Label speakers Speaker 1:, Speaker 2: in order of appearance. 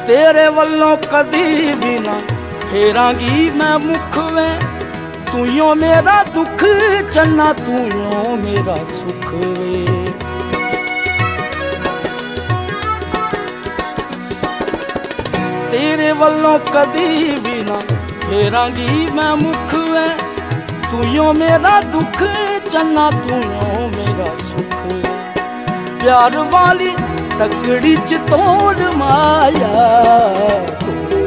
Speaker 1: तेरे वल्लों कदी भी ना फेरांगी मैं मुख वे, तू यो मेरा दुख चन्ना तू यो मेरा सुख वे। तेरे वल्लों कदी भी ना फेरांगी मैं मुख वे, तू यो मेरा दुख चन्ना तू यो मेरा सुख वे। प्यार वाली तकड़ी च तोड़ माया तू